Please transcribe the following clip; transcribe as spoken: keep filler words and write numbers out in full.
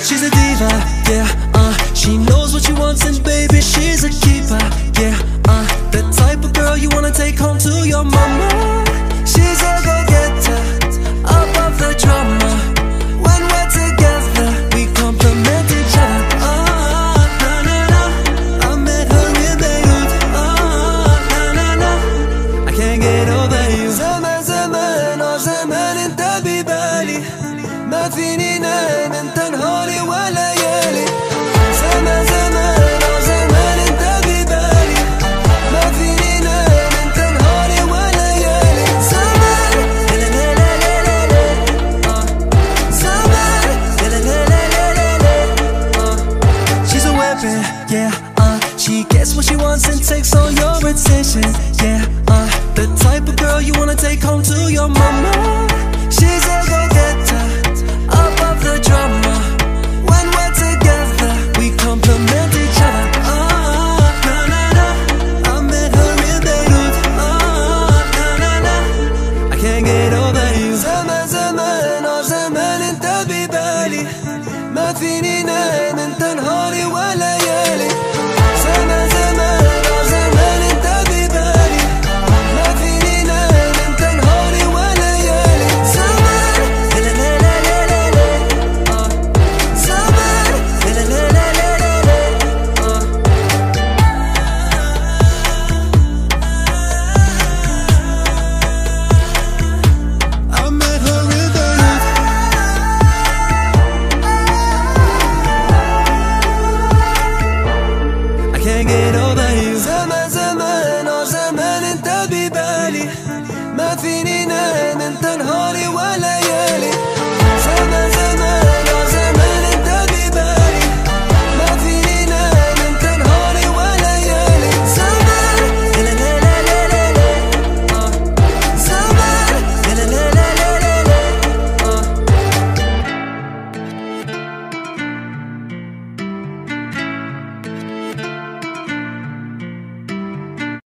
She's a diva, yeah, uh she knows what she wants and baby, she's a keeper, yeah, uh the type of girl you wanna take home to your mama. She's a go-getter, above the drama. When we're together, we complement each other. Oh, na na na, I met her in Beirut. Oh, na na na, I can't get over you. زمان زمان اه زمان انت ببالي، ما فيني نام انت نهاري وليالي. زمان زمان اه زمان انت ببالي، ما فيني نام انت نهاري وليالي. زمان لا لا لا لا لا لا اه زمان لا لا لا لا لا لا اه. She's a weapon, yeah, uh she gets what she wants and takes all your attention, yeah, uh the type of girl you wanna take home to your mama. She's a go-getter, above the drama. When we're together, we complement each other. Oh, na na na, I met her in Beirut. Oh, na na na, I can't get over you. زمان زمان اه زمان انت ببالي، ما فيني نام انت نهاري